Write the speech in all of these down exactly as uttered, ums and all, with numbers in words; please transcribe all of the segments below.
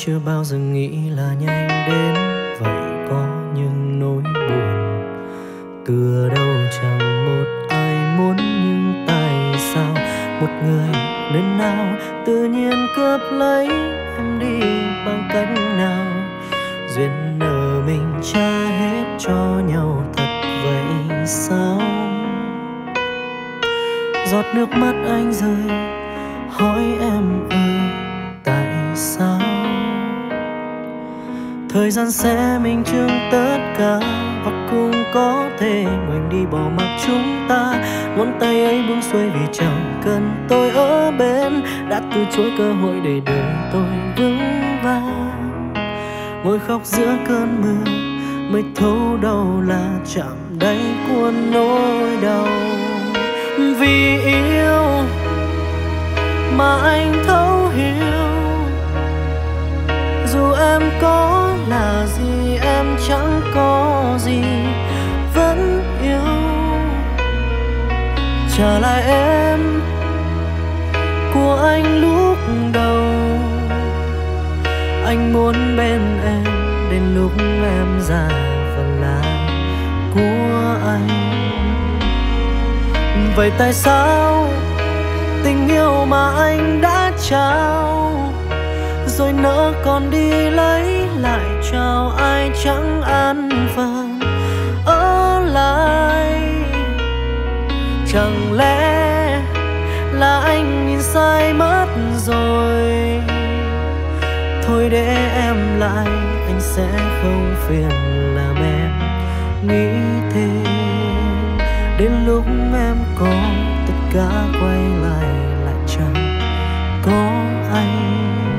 chưa bao giờ nghĩ là nhanh đến vậy, có những nỗi buồn từ đâu chẳng một ai muốn, nhưng tại sao một người nơi nào tự nhiên cướp lấy em đi bằng cách nào? Duyên nợ mình trả hết cho nhau thật vậy sao? Giọt nước mắt anh rơi hỏi em ơi tại sao? Thời gian sẽ minh chứng tất cả và cũng có thể ngoảnh đi bỏ mặc chúng ta. Ngón tay ấy buông xuôi vì chẳng cần tôi ở bên, đã từ chối cơ hội để đời tôi vững vàng. Ngồi khóc giữa cơn mưa mới thấu đâu là chạm đáy của nỗi đau. Vì yêu mà anh thấu hiểu, dù em có là gì em chẳng có gì, vẫn yêu. Trả lại em của anh lúc đầu, anh muốn bên em đến lúc em già phần là của anh. Vậy tại sao tình yêu mà anh đã trao rồi nỡ còn đi lấy lại, chào ai chẳng an phận ở lại? Chẳng lẽ là anh nhìn sai mất rồi? Thôi để em lại, anh sẽ không phiền làm em nghĩ thêm. Đến lúc em có tất cả quay lại lại chẳng có anh.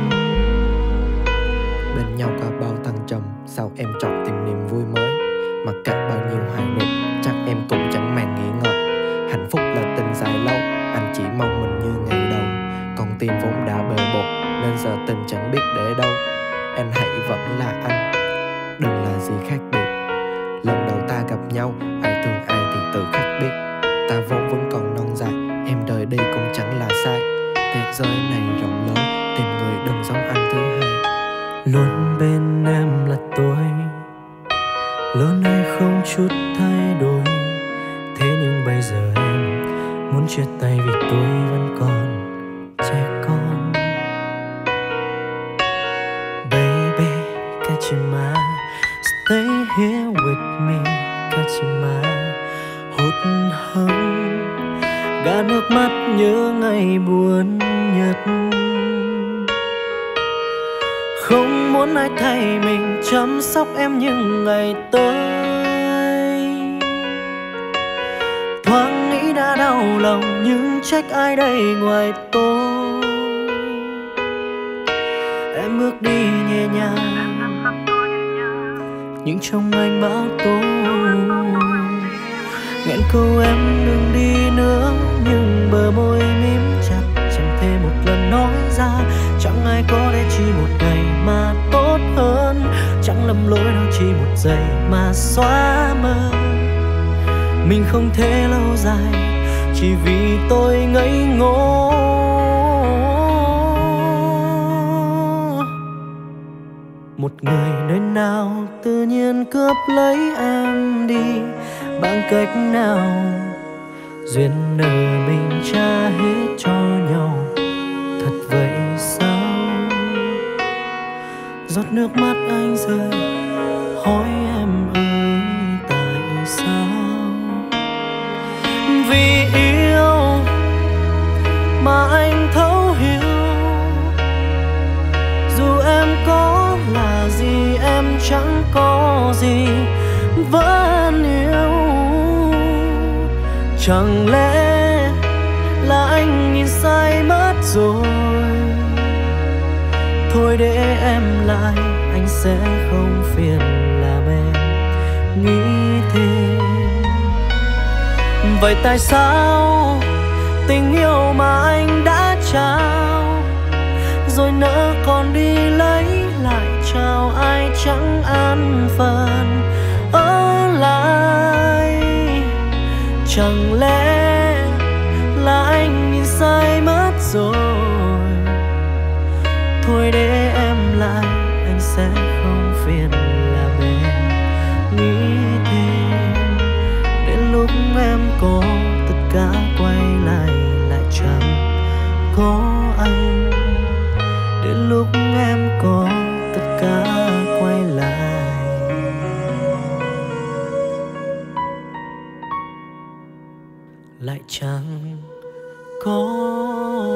Bên nhau cả bao thăng trầm, sao em chọn tìm niềm vui mới? Mặc kệ bao nhiêu hoài niệm, chắc em cũng chẳng màng nghĩ ngợi. Hạnh phúc là tình dài lâu, anh chỉ mong mình như ngày đầu. Còn tim vốn đã bề bộn, nên giờ tình chẳng biết để đâu. Em hãy vẫn là anh, đừng là gì khác biệt. Lần đầu ta gặp nhau, ai thương ai thì tự khắc biết. Ta vốn vẫn còn non dài, em đời đi cũng chẳng là sai. Thế giới này rộng lớn, tìm người đừng giống anh thứ hai. Luôn bên em là tôi, lớn hay không chút thay đổi. Thế nhưng bây giờ em muốn chia tay vì tôi vẫn còn trẻ con. Baby, Kachima, stay here with me, Kachima. Hốt hẫng gạt nước mắt nhớ ngày buồn nhất. Không muốn ai thay mình chăm sóc em những ngày tới. Thoáng nghĩ đã đau lòng nhưng trách ai đây ngoài tôi. Em bước đi nhẹ nhàng nhưng trong anh bão tố. Nghẹn câu em đừng đi nữa, nhưng bờ môi mím chặt chẳng thể một lần nói ra. Chẳng ai có để chỉ một ngày mà tốt hơn, chẳng lầm lỗi đâu chỉ một giây mà xóa mơ. Mình không thể lâu dài chỉ vì tôi ngây ngô. Một người nơi nào tự nhiên cướp lấy em đi bằng cách nào? Duyên nợ mình trả hết cho nhau thật vậy sao? Giọt nước mắt anh rơi hỏi em ơi tại sao? Vì yêu mà anh thấu hiểu, dù em có là gì em chẳng có gì, vẫn yêu. Chẳng lẽ là anh nhìn sai mất rồi? Thôi để em lại, anh sẽ không phiền làm em nghĩ thêm. Vậy tại sao tình yêu mà anh đã trao rồi nỡ còn đi lấy lại, chào ai chẳng an phận ở lại? Chẳng lẽ là anh nhìn sai mất rồi? Thôi để em lại, sẽ không phiền là bền. Nghĩ thêm đến lúc em có tất cả quay lại lại chẳng có anh. Đến lúc em có tất cả quay lại lại chẳng có